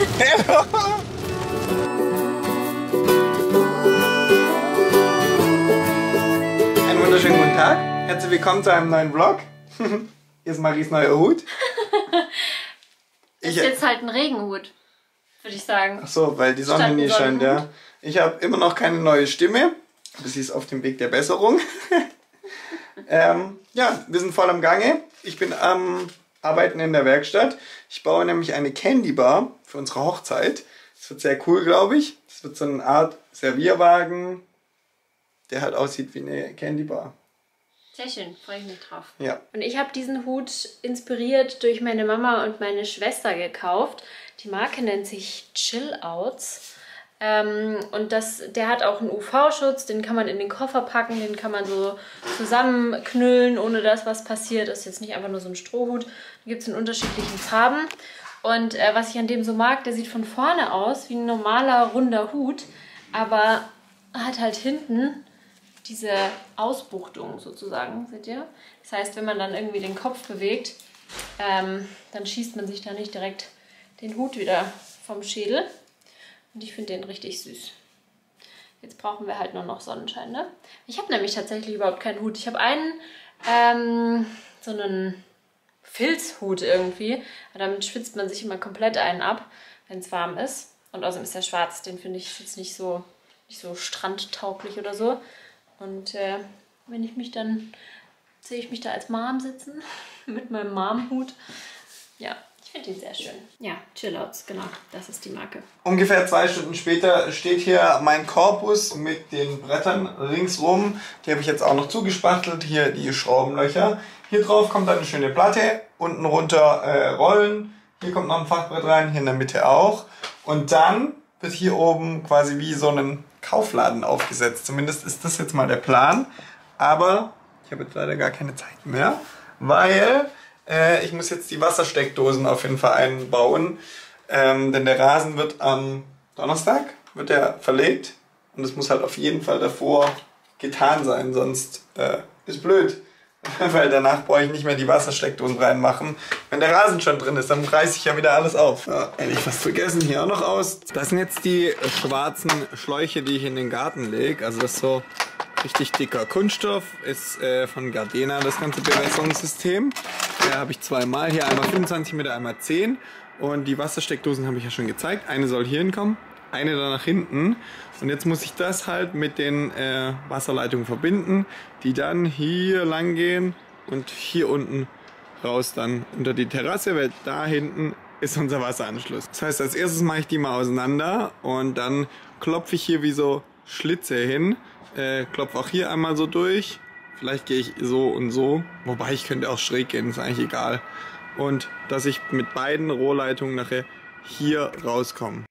Einen wunderschönen guten Tag. Herzlich willkommen zu einem neuen Vlog. Hier ist Maries neuer Hut. Ist jetzt halt ein Regenhut, würde ich sagen. Ach so, weil die Sonne nie scheint, ja. Ich habe immer noch keine neue Stimme. Sie ist auf dem Weg der Besserung. Ja, wir sind voll am Gange. Ich bin am Arbeiten in der Werkstatt. Ich baue nämlich eine Candy Bar für unsere Hochzeit. Das wird sehr cool, glaube ich. Das wird so eine Art Servierwagen, der halt aussieht wie eine Candy Bar. Sehr schön, freue ich mich drauf. Ja. Und ich habe diesen Hut inspiriert durch meine Mama und meine Schwester gekauft. Die Marke nennt sich Chill Outs. Und der hat auch einen UV-Schutz, den kann man in den Koffer packen, den kann man so zusammenknüllen, ohne dass was passiert. Das ist jetzt nicht einfach nur so ein Strohhut. Den gibt es in unterschiedlichen Farben. Und was ich an dem so mag, der sieht von vorne aus wie ein normaler, runder Hut, aber hat halt hinten diese Ausbuchtung sozusagen, seht ihr? Das heißt, wenn man dann irgendwie den Kopf bewegt, dann schießt man sich da nicht direkt den Hut wieder vom Schädel. Und ich finde den richtig süß. Jetzt brauchen wir halt nur noch Sonnenschein, ne? Ich habe nämlich tatsächlich überhaupt keinen Hut. Ich habe einen, so einen Filzhut irgendwie. Damit schwitzt man sich immer komplett einen ab, wenn es warm ist. Und außerdem ist der schwarz. Den finde ich jetzt nicht so strandtauglich oder so. Und wenn ich mich dann, sehe ich mich da als Mom sitzen, mit meinem Mom-Hut. Ja, ich finde ihn sehr schön. Ja, Chill Outs, genau, das ist die Marke. Ungefähr 2 Stunden später steht hier mein Korpus mit den Brettern ringsrum. Die habe ich jetzt auch noch zugespachtelt. Hier die Schraubenlöcher. Hier drauf kommt dann eine schöne Platte. Unten runter Rollen. Hier kommt noch ein Fachbrett rein, hier in der Mitte auch. Und dann wird hier oben quasi wie so ein Kaufladen aufgesetzt. Zumindest ist das jetzt mal der Plan. Aber ich habe jetzt leider gar keine Zeit mehr, weil ich muss jetzt die Wassersteckdosen auf jeden Fall einbauen. Denn der Rasen wird am Donnerstag verlegt. Und es muss halt auf jeden Fall davor getan sein, sonst ist blöd. Weil danach brauche ich nicht mehr die Wassersteckdosen reinmachen. Wenn der Rasen schon drin ist, dann reiße ich ja wieder alles auf. Ja, hätte ich was vergessen, hier auch noch aus. Das sind jetzt die schwarzen Schläuche, die ich in den Garten lege. Also das ist so richtig dicker Kunststoff. Ist von Gardena das ganze Bewässerungssystem. Da habe ich zweimal. Hier einmal 25 Meter, einmal 10. Und die Wassersteckdosen habe ich ja schon gezeigt. Eine soll hier hinkommen, eine da nach hinten. Und jetzt muss ich das halt mit den Wasserleitungen verbinden, die dann hier lang gehen und hier unten raus dann unter die Terrasse, weil da hinten ist unser Wasseranschluss. Das heißt, als erstes mache ich die mal auseinander und dann klopfe ich hier wie so Schlitze hin. Klopfe auch hier einmal so durch. Vielleicht gehe ich so und so. Wobei ich könnte auch schräg gehen, ist eigentlich egal. Und dass ich mit beiden Rohrleitungen nachher hier rauskomme.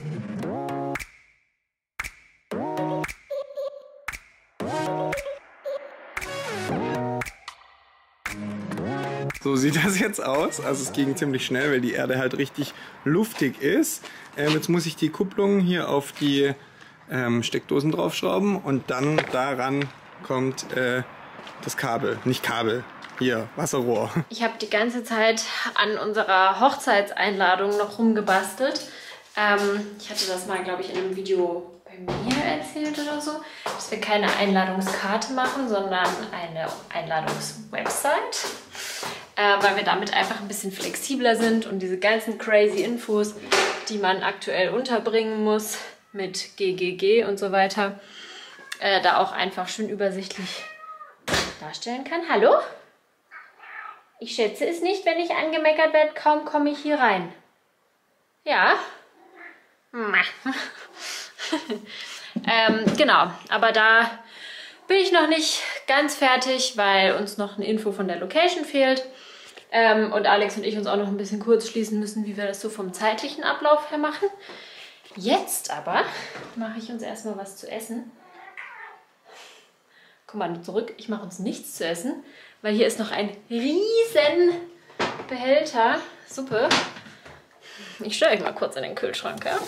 So sieht das jetzt aus. Also es ging ziemlich schnell, weil die Erde halt richtig luftig ist. Jetzt muss ich die Kupplung hier auf die Steckdosen draufschrauben und dann daran kommt das Kabel. Nicht Kabel, hier, Wasserrohr. Ich habe die ganze Zeit an unserer Hochzeitseinladung noch rumgebastelt. Ich hatte das mal, glaube ich, in einem Video bei mir erzählt oder so, dass wir keine Einladungskarte machen, sondern eine Einladungswebsite. Weil wir damit einfach ein bisschen flexibler sind und diese ganzen crazy Infos, die man aktuell unterbringen muss mit GGG und so weiter, da auch einfach schön übersichtlich darstellen kann. Hallo? Ich schätze es nicht, wenn ich angemeckert werde, kaum komme ich hier rein. Ja? Genau, aber da bin ich noch nicht ganz fertig, weil uns noch eine Info von der Location fehlt. Und Alex und ich uns auch noch ein bisschen kurz schließen müssen, wie wir das so vom zeitlichen Ablauf her machen. Jetzt aber mache ich uns erstmal was zu essen. Kommando zurück, ich mache uns nichts zu essen, weil hier ist noch ein riesen Behälter Suppe. Ich stelle euch mal kurz in den Kühlschrank, ja?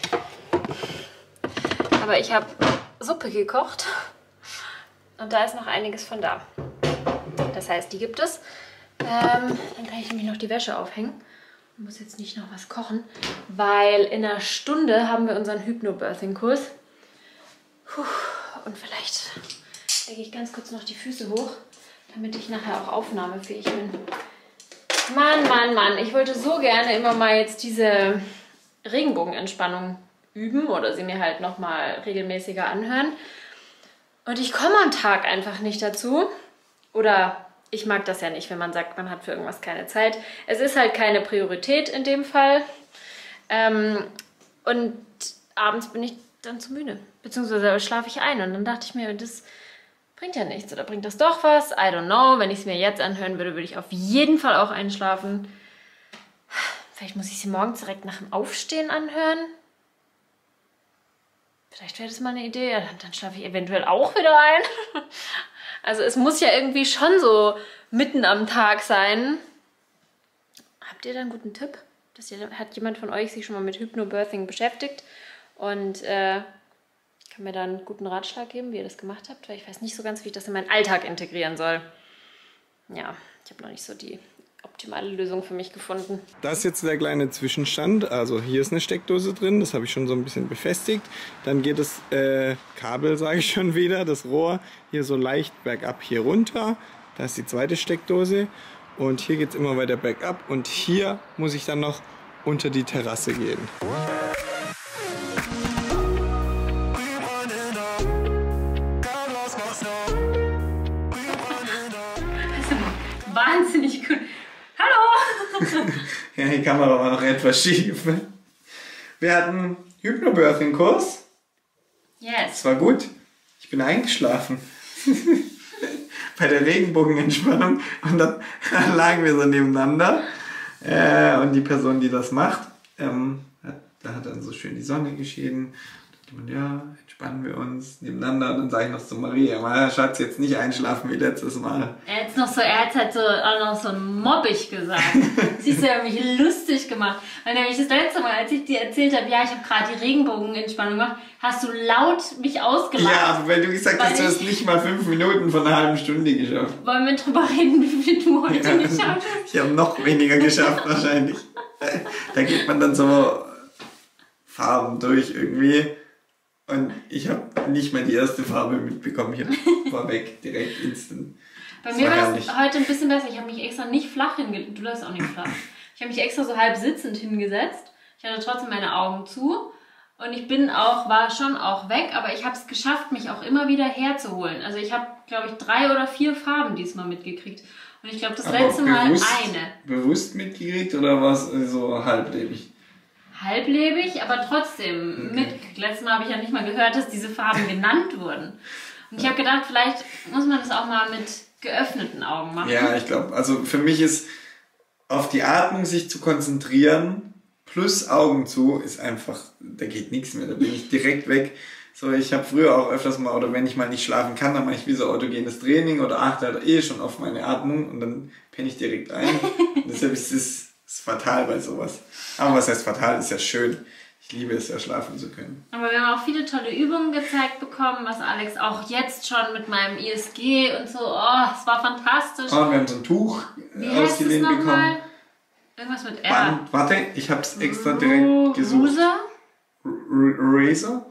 Aber ich habe Suppe gekocht und da ist noch einiges von da. Das heißt, die gibt es. Dann kann ich nämlich noch die Wäsche aufhängen Ich muss jetzt nicht noch was kochen, weil in einer Stunde haben wir unseren Hypnobirthing-Kurs. Und vielleicht lege ich ganz kurz noch die Füße hoch, damit ich nachher auch aufnahmefähig bin. Mann, Mann, Mann. Ich wollte so gerne immer mal jetzt diese Regenbogenentspannung üben oder sie mir halt nochmal regelmäßiger anhören. Und ich komme am Tag einfach nicht dazu. Oder ich mag das ja nicht, wenn man sagt, man hat für irgendwas keine Zeit. Es ist halt keine Priorität in dem Fall. Und abends bin ich dann zu müde. Beziehungsweise schlafe ich ein. Und dann dachte ich mir, das bringt ja nichts. Oder bringt das doch was? I don't know. Wenn ich es mir jetzt anhören würde, würde ich auf jeden Fall auch einschlafen. Vielleicht muss ich sie morgens direkt nach dem Aufstehen anhören. Vielleicht wäre das mal eine Idee. Ja, dann schlafe ich eventuell auch wieder ein. Also es muss ja irgendwie schon so mitten am Tag sein. Habt ihr da einen guten Tipp? Hat jemand von euch sich schon mal mit Hypnobirthing beschäftigt? Und kann mir da einen guten Ratschlag geben, wie ihr das gemacht habt? Weil ich weiß nicht so ganz, wie ich das in meinen Alltag integrieren soll. Ja, ich habe noch nicht so die optimale Lösung für mich gefunden. Das ist jetzt der kleine Zwischenstand. Also hier ist eine Steckdose drin, das habe ich schon so ein bisschen befestigt. Dann geht das Kabel, sage ich schon wieder, das Rohr hier so leicht bergab hier runter. Da ist die zweite Steckdose und hier geht es immer weiter bergab und hier muss ich dann noch unter die Terrasse gehen. Wahnsinnig gut. Hallo! Ja, die Kamera war noch etwas schief. Wir hatten Hypnobirthing-Kurs. Yes. Es war gut. Ich bin eingeschlafen. Bei der Regenbogenentspannung. Und dann lagen wir so nebeneinander. Und die Person, die das macht, da hat dann so schön die Sonne geschienen. Und ja, entspannen wir uns nebeneinander. Und dann sage ich noch zu Maria, mal Schatz, jetzt nicht einschlafen wie letztes Mal. Er hat halt so auch noch so mobbig gesagt. Siehst du, er hat mich lustig gemacht. Weil nämlich das letzte Mal, als ich dir erzählt habe, ja, ich habe gerade die Regenbogenentspannung gemacht, hast du laut mich ausgelacht. Ja, aber wenn du gesagt hast, du hast nicht mal 5 Minuten von einer halben Stunde geschafft. Wollen wir drüber reden, wie viel du heute geschafft hast? Ich habe noch weniger geschafft wahrscheinlich. Da geht man dann so Farben durch irgendwie. Und ich habe nicht mal die erste Farbe mitbekommen. Ich war weg, direkt instant. Bei mir war es heute ein bisschen besser. Ich habe mich extra nicht flach hingesetzt. Du läufst auch nicht flach. Ich habe mich extra so halb sitzend hingesetzt. Ich hatte trotzdem meine Augen zu. Und ich war schon auch weg, aber ich habe es geschafft, mich auch immer wieder herzuholen. Also ich habe, glaube ich, 3 oder 4 Farben diesmal mitgekriegt. Und ich glaube, das letzte Mal eine. Bewusst mitgekriegt oder war es so halblebig? Halblebig, aber trotzdem mitgekriegt. Letztes Mal habe ich ja nicht mal gehört, dass diese Farben genannt wurden. Und ich habe gedacht, vielleicht muss man das auch mal mit geöffneten Augen machen. Ja, ich glaube, also für mich ist auf die Atmung sich zu konzentrieren plus Augen zu ist einfach, da geht nichts mehr, da bin ich direkt weg. So, ich habe früher auch öfters mal, oder wenn ich mal nicht schlafen kann, dann mache ich wie so autogenes Training oder achte halt schon auf meine Atmung und dann penne ich direkt ein. Und deshalb ist es fatal bei sowas. Aber was heißt fatal, ist ja schön. Ich liebe es ja, schlafen zu können. Aber wir haben auch viele tolle Übungen gezeigt bekommen, was Alex auch jetzt schon mit meinem ISG und so, es war fantastisch. Oh, wir haben so ein Tuch ausgelehnt bekommen. Irgendwas mit R. Warte, ich habe es extra direkt gesucht. Razor?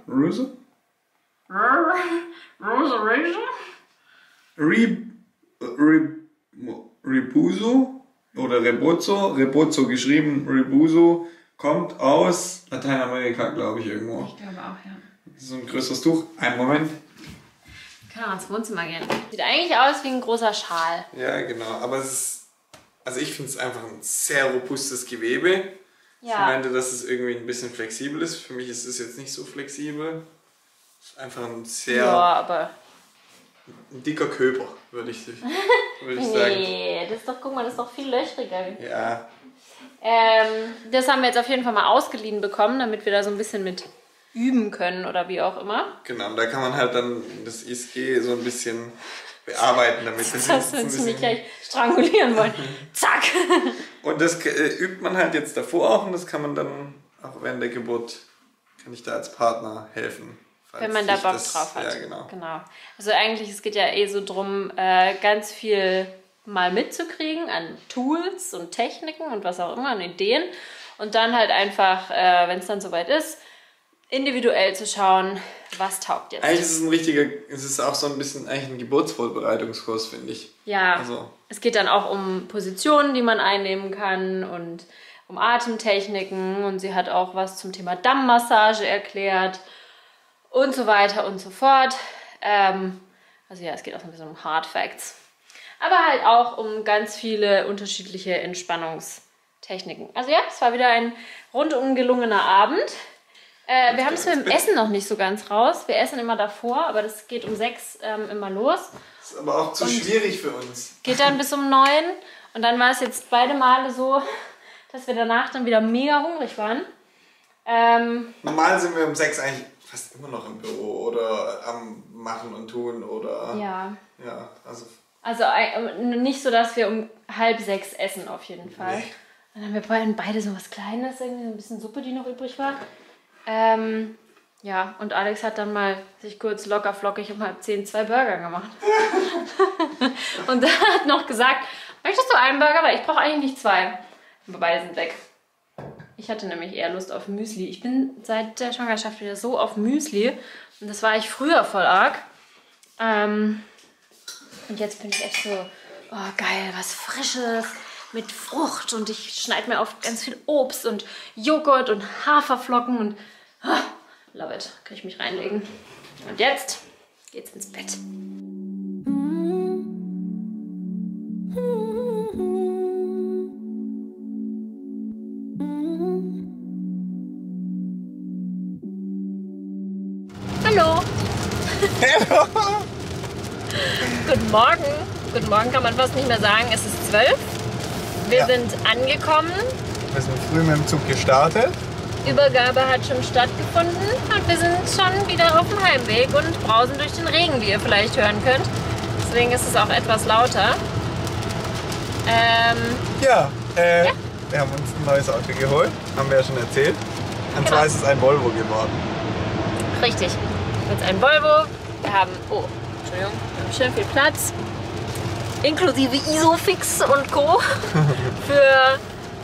Rebuso oder Rebozo geschrieben, Rebuso kommt aus Lateinamerika, glaube ich, irgendwo. Ich glaube auch, ja. So ein größeres Tuch. Einen Moment. Wir können auch ins Wohnzimmer gehen. Sieht eigentlich aus wie ein großer Schal. Ja, genau. Aber es ist, also ich finde es einfach ein sehr robustes Gewebe. Ja. Sie meinte, dass es irgendwie ein bisschen flexibel ist. Für mich ist es jetzt nicht so flexibel. Es ist einfach ein sehr ein dicker Körper, würde ich sagen. Nee, guck mal, das ist doch viel löchriger. Ja. Das haben wir jetzt auf jeden Fall mal ausgeliehen bekommen, damit wir da so ein bisschen mit üben können oder wie auch immer. Genau, und da kann man halt dann das ISG so ein bisschen bearbeiten, damit das dass wir uns nicht gleich strangulieren wollen. Zack! Und das übt man halt jetzt davor auch und das kann man dann auch während der Geburt, kann ich da als Partner helfen. Wenn man da Bock drauf hat. Ja, genau. Also eigentlich, es geht ja so drum, ganz viel mal mitzukriegen an Tools und Techniken und was auch immer, an Ideen. Und dann halt einfach, wenn es dann soweit ist, individuell zu schauen, was taugt jetzt. Eigentlich ist es ist auch so ein bisschen eigentlich ein Geburtsvorbereitungskurs, finde ich. Ja, also. Es geht dann auch um Positionen, die man einnehmen kann und um Atemtechniken. Und sie hat auch was zum Thema Dammmassage erklärt und so weiter und so fort. Also ja, es geht auch so ein bisschen um Hard Facts. Aber halt auch um ganz viele unterschiedliche Entspannungstechniken. Also ja, es war wieder ein rundum gelungener Abend. Wir haben es mit dem Essen noch nicht so ganz raus. Wir essen immer davor, aber das geht um 6 immer los. Das ist aber auch zu schwierig für uns. Geht dann bis um 9. Und dann war es jetzt beide Male so, dass wir danach dann wieder mega hungrig waren. Normal sind wir um 6 eigentlich fast immer noch im Büro oder am Machen und Tun oder... Ja. Ja, also nicht so, dass wir um 5:30 essen auf jeden Fall. Nee. Dann haben wir beide so was Kleines, irgendwie so ein bisschen Suppe, die noch übrig war. Ja, und Alex hat dann mal sich kurz locker flockig um 9:30 2 Burger gemacht. Und er hat noch gesagt, möchtest du einen Burger? Weil ich brauche eigentlich nicht 2. Aber beide sind weg. Ich hatte nämlich eher Lust auf Müsli. Ich bin seit der Schwangerschaft wieder so auf Müsli. Und das war ich früher voll arg. Und jetzt bin ich echt so, oh geil, was Frisches mit Frucht. Und ich schneide mir auf ganz viel Obst und Joghurt und Haferflocken und love it. Kann ich mich reinlegen. Und jetzt geht's ins Bett. Hallo. Hallo. Guten Morgen. Guten Morgen kann man fast nicht mehr sagen. Es ist 12. Wir sind angekommen. Wir sind früh mit dem Zug gestartet. Übergabe hat schon stattgefunden und wir sind schon wieder auf dem Heimweg und brausen durch den Regen, wie ihr vielleicht hören könnt. Deswegen ist es auch etwas lauter. Ja, wir haben uns ein neues Auto geholt, haben wir ja schon erzählt. Und zwar ist es ein Volvo geworden. Richtig, jetzt ein Volvo. Wir haben, wir haben schön viel Platz, inklusive Isofix und Co. für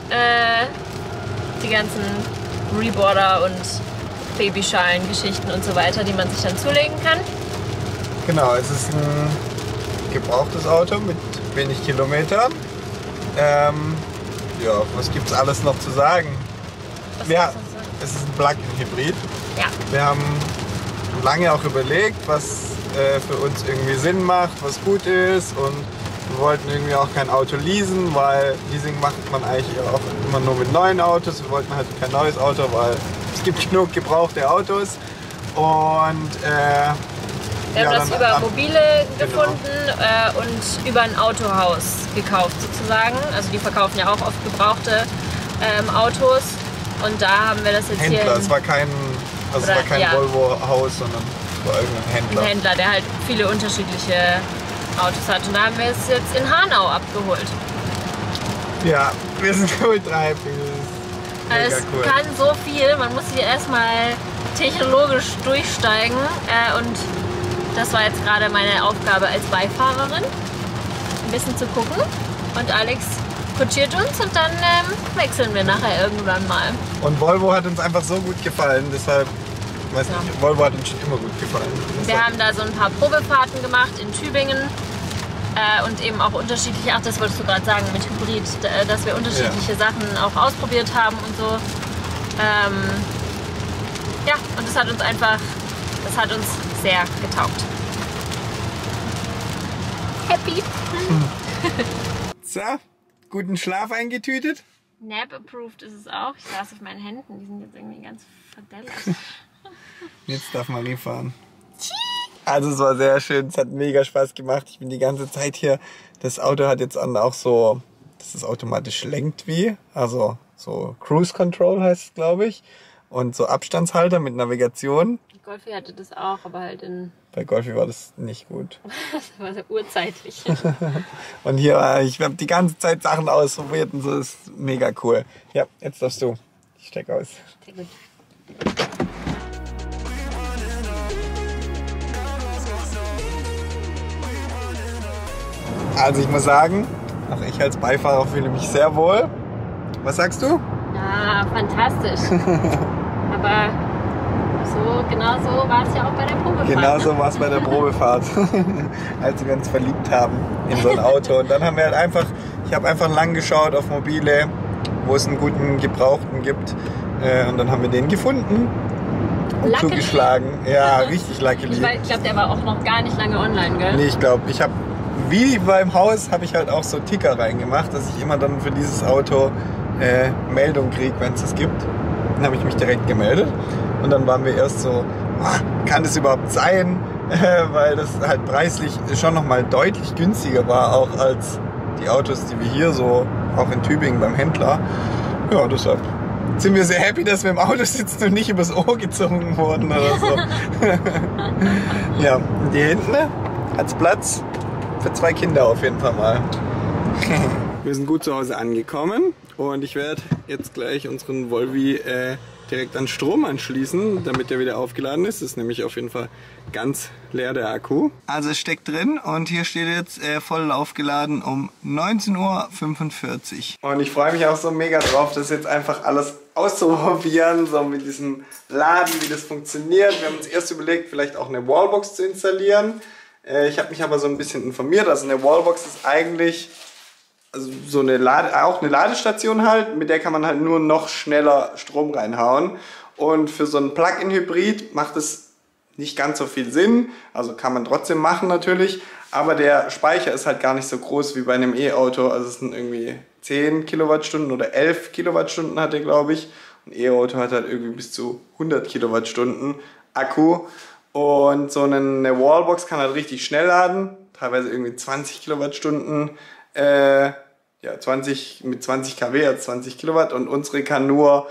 die ganzen Reboarder und Babyschalen-Geschichten und so weiter, die man sich dann zulegen kann. Genau, es ist ein gebrauchtes Auto mit wenig Kilometern. Ja, was gibt es alles noch zu sagen? Ja, es ist ein Plug-in-Hybrid. Ja. Wir haben lange auch überlegt, was für uns irgendwie Sinn macht, was gut ist, und wir wollten irgendwie auch kein Auto leasen, weil Leasing macht man eigentlich auch immer nur mit neuen Autos. Wir wollten halt kein neues Auto, weil es gibt genug gebrauchte Autos. Und wir haben das über Mobile gefunden und über ein Autohaus gekauft sozusagen. Also die verkaufen ja auch oft gebrauchte Autos. Und da haben wir das jetzt Händler. hier... Es war kein Volvo-Haus, sondern es war irgendein Händler. Ein Händler, der halt viele unterschiedliche Autos hat. Und da haben wir es jetzt in Hanau abgeholt. Ja, wir sind ultra happy. Also es cool. kann so viel. Man muss hier erstmal technologisch durchsteigen. Und das war jetzt gerade meine Aufgabe als Beifahrerin. Ein bisschen zu gucken. Und Alex kutschiert uns und dann wechseln wir nachher irgendwann mal. Und Volvo hat uns einfach so gut gefallen, deshalb, Volvo hat uns schon immer gut gefallen. Wir haben da so ein paar Probefahrten gemacht in Tübingen und eben auch unterschiedliche, das wolltest du gerade sagen mit Hybrid, dass wir unterschiedliche Sachen auch ausprobiert haben und so. Ja, und das hat uns sehr getaugt. Happy! So, guten Schlaf eingetütet? Nap approved ist es auch. Ich saß auf meinen Händen, die sind jetzt irgendwie ganz verdellert. Jetzt darf Marie fahren. Also es war sehr schön, es hat mega Spaß gemacht. Ich bin die ganze Zeit hier. Das Auto hat jetzt auch so, dass es automatisch lenkt wie. Also so Cruise Control heißt es, glaube ich. Und so Abstandshalter mit Navigation. Die Golfi hatte das auch, aber halt in... Bei Golfi war das nicht gut. Das war so urzeitlich. Und hier, ich habe die ganze Zeit Sachen ausprobiert und so, ist mega cool. Ja, jetzt darfst du. Ich steig aus. Sehr gut. Also ich muss sagen, auch ich als Beifahrer fühle mich sehr wohl. Was sagst du? Ja, fantastisch. Aber genau so war es ja auch bei der Probefahrt. Genau so war es bei der Probefahrt, als wir uns verliebt haben in so ein Auto. Und dann haben wir halt einfach, ich habe einfach lang geschaut auf Mobile, wo es einen guten Gebrauchten gibt. Und dann haben wir den gefunden und Luckily. zugeschlagen. Ja, richtig luckily. Ich glaube, der war auch noch gar nicht lange online, gell? Nee, ich glaube, ich habe, wie beim Haus, habe ich halt auch so Ticker reingemacht, dass ich immer dann für dieses Auto Meldung kriege, wenn es das gibt. Dann habe ich mich direkt gemeldet. Und dann waren wir erst so, kann das überhaupt sein? Weil das halt preislich schon nochmal deutlich günstiger war, auch als die Autos, die wir hier so, auch in Tübingen beim Händler. Ja, deshalb sind wir sehr happy, dass wir im Auto sitzen und nicht übers Ohr gezogen wurden oder so. Ja, und hier hinten hat's Platz für 2 Kinder auf jeden Fall mal. Wir sind gut zu Hause angekommen und ich werde jetzt gleich unseren Volvi direkt an Strom anschließen, damit der wieder aufgeladen ist. Das ist nämlich auf jeden Fall ganz leer, der Akku. Also es steckt drin und hier steht jetzt voll aufgeladen um 19:45 Uhr. Und ich freue mich auch so mega drauf, das jetzt einfach alles auszuprobieren, so mit diesem Laden, wie das funktioniert. Wir haben uns erst überlegt, vielleicht auch eine Wallbox zu installieren. Ich habe mich aber so ein bisschen informiert. Also eine Wallbox ist eigentlich also so auch eine Ladestation halt, mit der kann man halt nur noch schneller Strom reinhauen. Und für so einen Plug-in-Hybrid macht es nicht ganz so viel Sinn. Also kann man trotzdem machen natürlich, aber der Speicher ist halt gar nicht so groß wie bei einem E-Auto. Also es sind irgendwie 10 Kilowattstunden oder 11 Kilowattstunden hat der, glaube ich. Ein E-Auto hat halt irgendwie bis zu 100 Kilowattstunden Akku. Und so eine Wallbox kann halt richtig schnell laden, teilweise irgendwie 20 Kilowattstunden. Ja, 20 mit 20 kW, also 20 Kilowatt, und unsere kann nur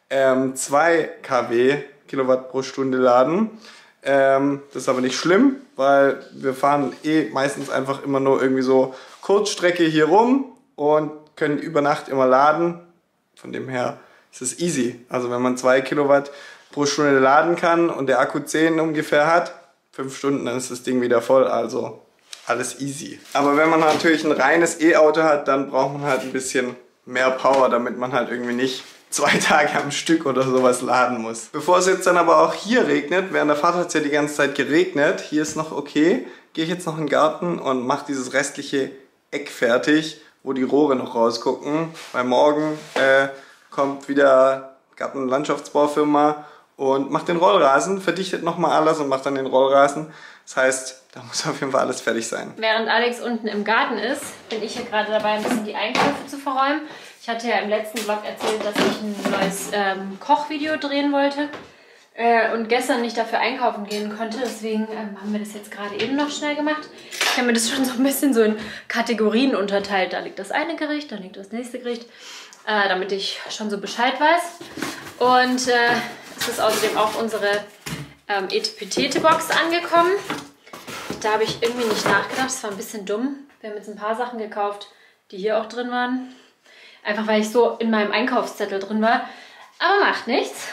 2 kW, Kilowatt pro Stunde laden. Das ist aber nicht schlimm, weil wir fahren meistens einfach immer nur irgendwie so Kurzstrecke hier rum und können über Nacht immer laden. Von dem her ist es easy. Also wenn man 2 Kilowatt pro Stunde laden kann und der Akku 10 ungefähr hat, 5 Stunden, dann ist das Ding wieder voll. Also alles easy. Aber wenn man natürlich ein reines E-Auto hat, dann braucht man halt ein bisschen mehr Power, damit man halt irgendwie nicht 2 Tage am Stück oder sowas laden muss. Bevor es jetzt dann aber auch hier regnet, während der Fahrt hat es ja die ganze Zeit geregnet, hier ist noch okay, gehe ich jetzt noch in den Garten und mache dieses restliche Eck fertig, wo die Rohre noch rausgucken, weil morgen kommt wieder Garten- und Landschaftsbaufirma und macht den Rollrasen, verdichtet nochmal alles und macht dann den Rollrasen. Das heißt, da muss auf jeden Fall alles fertig sein. Während Alex unten im Garten ist, bin ich hier gerade dabei, ein bisschen die Einkäufe zu verräumen. Ich hatte ja im letzten Vlog erzählt, dass ich ein neues Kochvideo drehen wollte und gestern nicht dafür einkaufen gehen konnte. Deswegen haben wir das jetzt gerade eben noch schnell gemacht. Ich habe mir das schon so ein bisschen so in Kategorien unterteilt. Da liegt das eine Gericht, da liegt das nächste Gericht, damit ich schon so Bescheid weiß. Und es ist außerdem auch unsere Etepetete-Box angekommen. Da habe ich irgendwie nicht nachgedacht, das war ein bisschen dumm. Wir haben jetzt ein paar Sachen gekauft, die hier auch drin waren. Einfach weil ich so in meinem Einkaufszettel drin war. Aber macht nichts,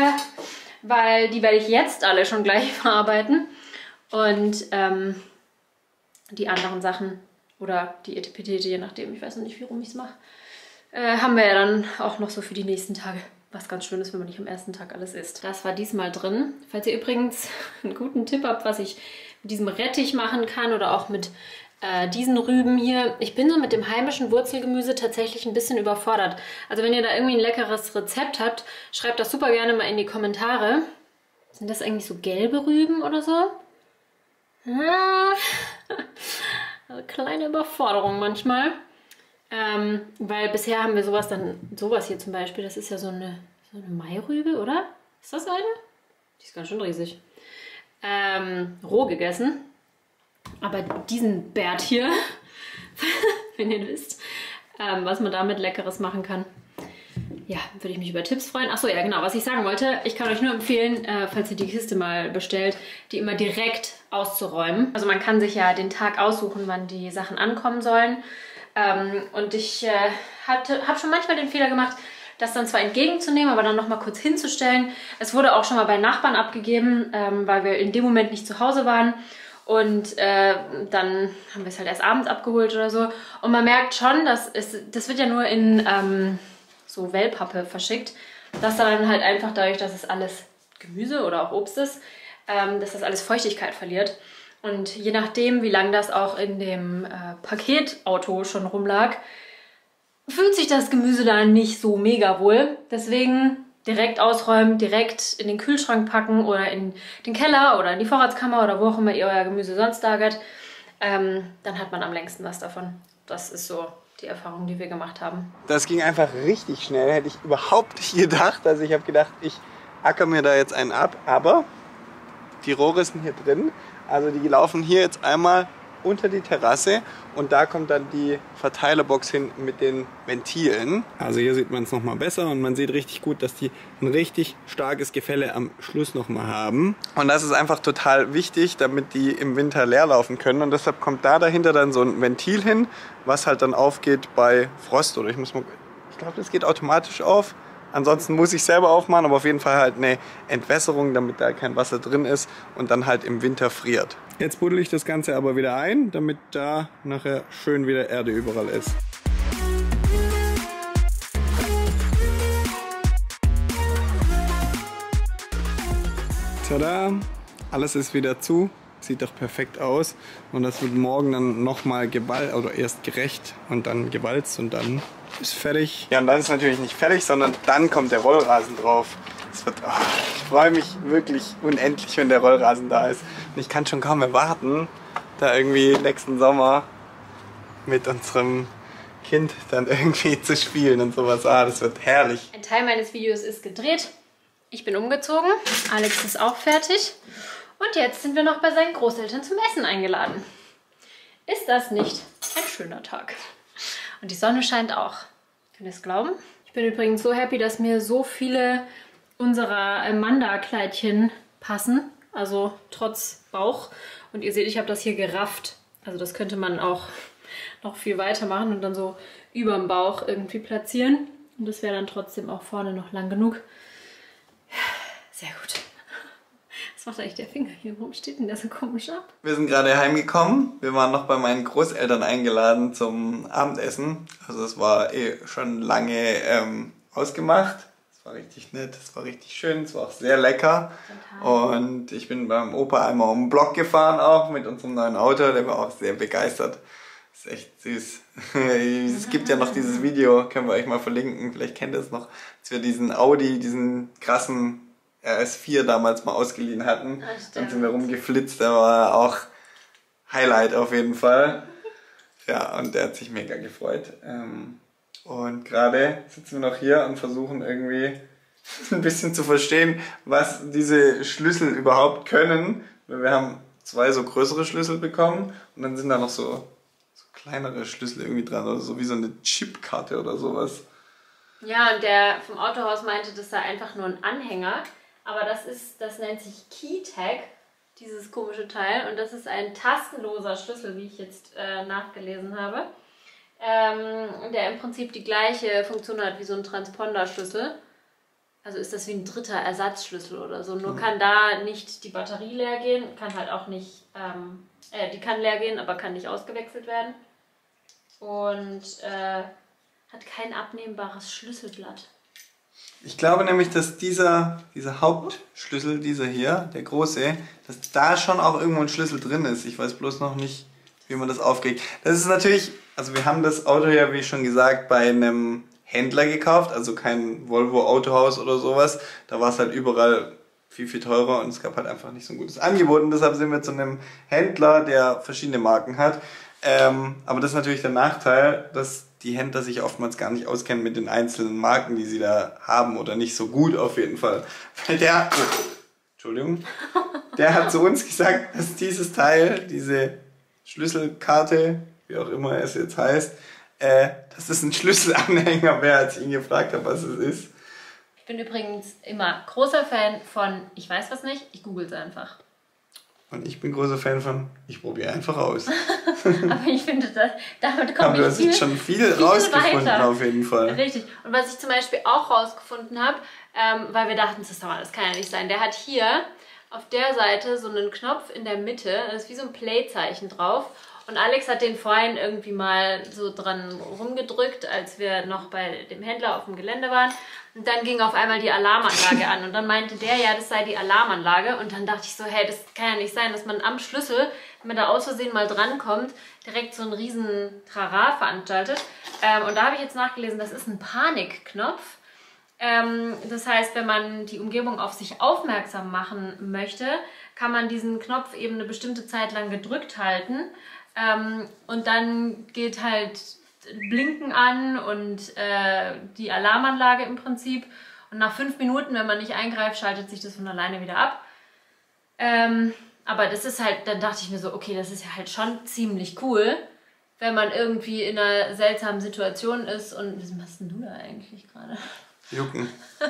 weil die werde ich jetzt alle schon gleich verarbeiten. Und die anderen Sachen oder die Etepetete, je nachdem, ich weiß noch nicht, wie rum ich es mache, haben wir ja dann auch noch so für die nächsten Tage. Was ganz schön ist, wenn man nicht am ersten Tag alles isst. Das war diesmal drin. Falls ihr übrigens einen guten Tipp habt, was ich mit diesem Rettich machen kann oder auch mit diesen Rüben hier. Ich bin so mit dem heimischen Wurzelgemüse tatsächlich ein bisschen überfordert. Also wenn ihr da irgendwie ein leckeres Rezept habt, schreibt das super gerne mal in die Kommentare. Sind das eigentlich so gelbe Rüben oder so? Also kleine Überforderung manchmal. Weil bisher haben wir sowas hier zum Beispiel, das ist ja so eine Mairübe, oder? Ist das eine? Die ist ganz schön riesig. Roh gegessen. Aber diesen Bert hier, wenn ihr wisst, was man damit Leckeres machen kann, ja, würde ich mich über Tipps freuen. Achso, ja genau, was ich sagen wollte, ich kann euch nur empfehlen, falls ihr die Kiste mal bestellt, die immer direkt auszuräumen. Also man kann sich ja den Tag aussuchen, wann die Sachen ankommen sollen. Und ich habe schon manchmal den Fehler gemacht, das dann zwar entgegenzunehmen, aber dann nochmal kurz hinzustellen. Es wurde auch schon mal bei Nachbarn abgegeben, weil wir in dem Moment nicht zu Hause waren. Und dann haben wir es halt erst abends abgeholt oder so. Und man merkt schon, das wird ja nur in so Wellpappe verschickt, dass dann halt einfach dadurch, dass es alles Gemüse oder auch Obst ist, dass das alles Feuchtigkeit verliert. Und je nachdem, wie lange das auch in dem Paketauto schon rumlag, fühlt sich das Gemüse da nicht so mega wohl. Deswegen direkt ausräumen, direkt in den Kühlschrank packen oder in den Keller oder in die Vorratskammer oder wo auch immer ihr euer Gemüse sonst lagert. Dann hat man am längsten was davon. Das ist so die Erfahrung, die wir gemacht haben. Das ging einfach richtig schnell. Hätte ich überhaupt nicht gedacht. Also ich habe gedacht, ich acker mir da jetzt einen ab. Aber die Rohre sind hier drin. Also die laufen hier jetzt einmal unter die Terrasse und da kommt dann die Verteilerbox hin mit den Ventilen. Also hier sieht man es nochmal besser und man sieht richtig gut, dass die ein richtig starkes Gefälle am Schluss nochmal haben. Und das ist einfach total wichtig, damit die im Winter leer laufen können und deshalb kommt da dahinter dann so ein Ventil hin, was halt dann aufgeht bei Frost oder ich glaube, das geht automatisch auf. Ansonsten muss ich selber aufmachen, aber auf jeden Fall halt eine Entwässerung, damit da kein Wasser drin ist und dann halt im Winter friert. Jetzt buddel ich das Ganze aber wieder ein, damit da nachher schön wieder Erde überall ist. Tada! Alles ist wieder zu. Sieht doch perfekt aus. Und das wird morgen dann nochmal gewalzt, oder erst gerecht und dann gewalzt und dann ist fertig. Ja, und dann ist natürlich nicht fertig, sondern dann kommt der Rollrasen drauf. Ich freue mich wirklich unendlich, wenn der Rollrasen da ist. Und ich kann schon kaum erwarten, da irgendwie nächsten Sommer mit unserem Kind dann irgendwie zu spielen und sowas. Das wird herrlich. Ein Teil meines Videos ist gedreht. Ich bin umgezogen. Alex ist auch fertig. Und jetzt sind wir noch bei seinen Großeltern zum Essen eingeladen. Ist das nicht ein schöner Tag? Und die Sonne scheint auch. Könnt ihr es glauben? Ich bin übrigens so happy, dass mir so viele unserer Manda-Kleidchen passen. Also trotz Bauch. Und ihr seht, ich habe das hier gerafft. Also das könnte man auch noch viel weiter machen und dann so über dem Bauch irgendwie platzieren. Und das wäre dann trotzdem auch vorne noch lang genug. Sehr gut. Was macht eigentlich der Finger hier? Warum steht denn der so komisch ab? Wir sind gerade heimgekommen. Wir waren noch bei meinen Großeltern eingeladen zum Abendessen. Also es war schon lange ausgemacht. Es war richtig nett, es war richtig schön, es war auch sehr lecker. Total. Und ich bin beim Opa einmal um den Block gefahren auch mit unserem neuen Auto. Der war auch sehr begeistert. Das ist echt süß. Es gibt ja noch dieses Video, können wir euch mal verlinken. Vielleicht kennt ihr es noch, als wir diesen Audi, diesen krassen RS4 damals mal ausgeliehen hatten. Dann sind wir rumgeflitzt, der war auch Highlight auf jeden Fall. Ja, und der hat sich mega gefreut. Und gerade sitzen wir noch hier und versuchen irgendwie ein bisschen zu verstehen, was diese Schlüssel überhaupt können. Wir haben 2 so größere Schlüssel bekommen und dann sind da noch so kleinere Schlüssel irgendwie dran, oder so wie so eine Chipkarte oder sowas. Ja, und der vom Autohaus meinte, das sei einfach nur ein Anhänger. Aber das nennt sich Keytag, dieses komische Teil. Und das ist ein tastenloser Schlüssel, wie ich jetzt nachgelesen habe. Der im Prinzip die gleiche Funktion hat wie so ein Transponder-Schlüssel. Also ist das wie ein dritter Ersatzschlüssel oder so. Nur kann da nicht die Batterie leer gehen, kann halt auch nicht, die kann leer gehen, aber kann nicht ausgewechselt werden. Und hat kein abnehmbares Schlüsselblatt. Ich glaube nämlich, dass dieser Hauptschlüssel, dieser hier, der große, dass da schon auch irgendwo ein Schlüssel drin ist. Ich weiß bloß noch nicht, wie man das aufkriegt. Das ist natürlich, also wir haben das Auto ja, wie schon gesagt, bei einem Händler gekauft, also kein Volvo Autohaus oder sowas. Da war es halt überall viel, viel teurer und es gab halt einfach nicht so ein gutes Angebot. Und deshalb sind wir zu einem Händler, der verschiedene Marken hat. Aber das ist natürlich der Nachteil, dass die Händler sich oftmals gar nicht auskennen mit den einzelnen Marken, die sie da haben oder nicht so gut auf jeden Fall. Weil der hat zu uns gesagt, dass dieses Teil, diese Schlüsselkarte, wie auch immer es jetzt heißt, dass es ein Schlüsselanhänger wäre, als ich ihn gefragt habe, was es ist. Ich bin übrigens immer großer Fan von, ich weiß was nicht, ich google es einfach. Und ich bin großer Fan von, ich probiere einfach aus. Aber ich finde, damit komme ich du hast jetzt schon viel rausgefunden weiter. Auf jeden Fall. Richtig. Und was ich zum Beispiel auch rausgefunden habe, weil wir dachten, das kann ja nicht sein, der hat hier auf der Seite so einen Knopf in der Mitte, da ist wie so ein Play-Zeichen drauf. Und Alex hat den vorhin irgendwie mal so dran rumgedrückt, als wir noch bei dem Händler auf dem Gelände waren. Und dann ging auf einmal die Alarmanlage an. Und dann meinte der, ja, das sei die Alarmanlage. Und dann dachte ich so, hey, das kann ja nicht sein, dass man am Schlüssel, wenn man da aus Versehen mal drankommt, direkt so einen riesen Trara veranstaltet. Und da habe ich jetzt nachgelesen, das ist ein Panikknopf. Das heißt, wenn man die Umgebung auf sich aufmerksam machen möchte, kann man diesen Knopf eben eine bestimmte Zeit lang gedrückt halten. Und dann geht halt Blinken an und die Alarmanlage im Prinzip. Und nach 5 Minuten, wenn man nicht eingreift, schaltet sich das von alleine wieder ab. Aber das ist halt, dann dachte ich mir so, okay, das ist ja halt schon ziemlich cool, wenn man irgendwie in einer seltsamen Situation ist. Und was machst denn du da eigentlich gerade? Jucken.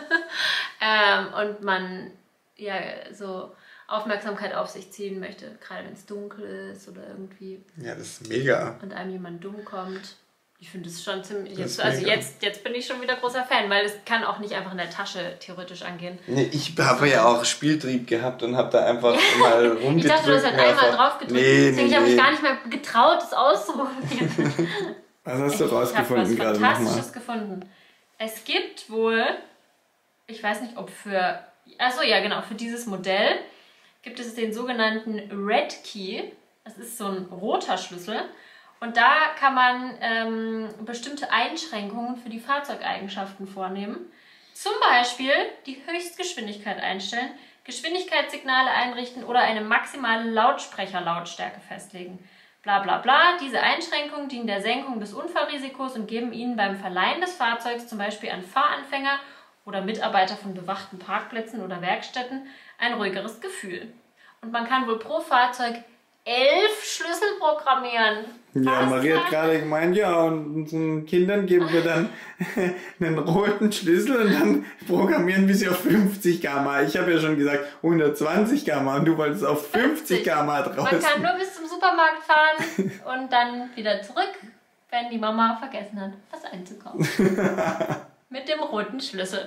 Und man ja so Aufmerksamkeit auf sich ziehen möchte, gerade wenn es dunkel ist oder irgendwie. Ja, das ist mega. Und einem jemand dumm kommt. Ich finde es schon ziemlich. Jetzt bin ich schon wieder großer Fan, weil es kann auch nicht einfach in der Tasche theoretisch angehen. Nee, ich habe ja auch Spieltrieb gehabt und habe da einfach mal rumgedrückt. Ich dachte, du hast halt einmal drauf gedrückt. Deswegen ich habe mich gar nicht mehr getraut, das auszuprobieren. Was hast du rausgefunden gerade nochmal? Fantastisches gefunden. Es gibt wohl, ich weiß nicht, ob für, achso, ja genau, für dieses Modell gibt es den sogenannten Red Key. Das ist so ein roter Schlüssel. Und da kann man bestimmte Einschränkungen für die Fahrzeugeigenschaften vornehmen. Zum Beispiel die Höchstgeschwindigkeit einstellen, Geschwindigkeitssignale einrichten oder eine maximale Lautsprecherlautstärke festlegen. Bla bla bla. Diese Einschränkungen dienen der Senkung des Unfallrisikos und geben Ihnen beim Verleihen des Fahrzeugs zum Beispiel an Fahranfänger oder Mitarbeiter von bewachten Parkplätzen oder Werkstätten ein ruhigeres Gefühl. Und man kann wohl pro Fahrzeug 11 Schlüssel programmieren. Ja, Maria hat gerade gemeint, ja, und unseren Kindern geben wir dann einen roten Schlüssel und dann programmieren wir sie auf 50 km/h. Ich habe ja schon gesagt 120 km/h und du wolltest auf 50 km/h draußen. Man kann nur bis zum Supermarkt fahren und dann wieder zurück, wenn die Mama vergessen hat, was einzukaufen. Mit dem roten Schlüssel.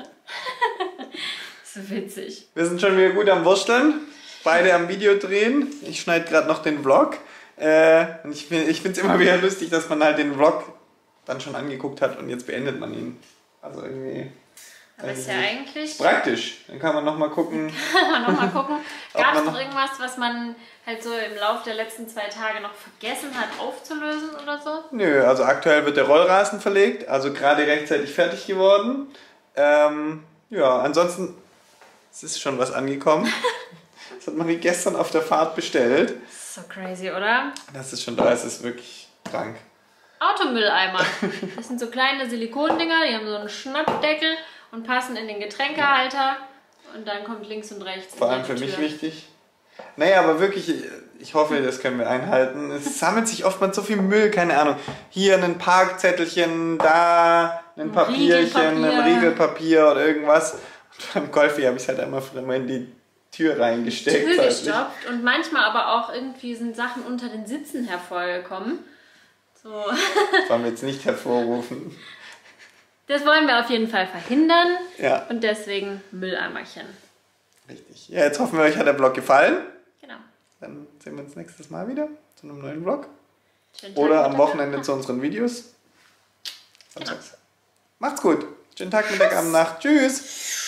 So witzig. Wir sind schon wieder gut am Wursteln. Beide am Video drehen. Ich schneide gerade noch den Vlog. Und ich finde es immer wieder lustig, dass man halt den Vlog dann schon angeguckt hat und jetzt beendet man ihn. Also irgendwie. Aber ist ja eigentlich praktisch. Dann kann man nochmal gucken. Gab es noch irgendwas, was man halt so im Laufe der letzten 2 Tage noch vergessen hat aufzulösen oder so? Nö, also aktuell wird der Rollrasen verlegt. Also gerade rechtzeitig fertig geworden. Ja, ansonsten es ist schon was angekommen. Das hat Marie gestern auf der Fahrt bestellt. So crazy, oder? Das ist schon da, es ist wirklich krank. Automülleimer. Das sind so kleine Silikondinger, die haben so einen Schnappdeckel und passen in den Getränkehalter. Und dann kommt links und rechts. Vor allem für mich wichtig. Naja, aber wirklich, ich hoffe, das können wir einhalten. Es sammelt sich oftmals so viel Müll, keine Ahnung. Hier ein Parkzettelchen, da ein Papierchen, ein Riegelpapier oder irgendwas. Und beim Golfi habe ich es halt einmal in die Tür reingesteckt. Tür gestopft und manchmal aber auch irgendwie sind Sachen unter den Sitzen hervorgekommen. So. Das wollen wir jetzt nicht hervorrufen. Das wollen wir auf jeden Fall verhindern. Ja. Und deswegen Mülleimerchen. Richtig. Ja, jetzt hoffen wir, euch hat der Vlog gefallen. Genau. Dann sehen wir uns nächstes Mal wieder zu einem neuen Vlog. Schönen Tag, oder am Wochenende zu unseren Videos. Genau. Macht's gut. Schönen Tag, Mittag, Abend, Nacht. Tschüss.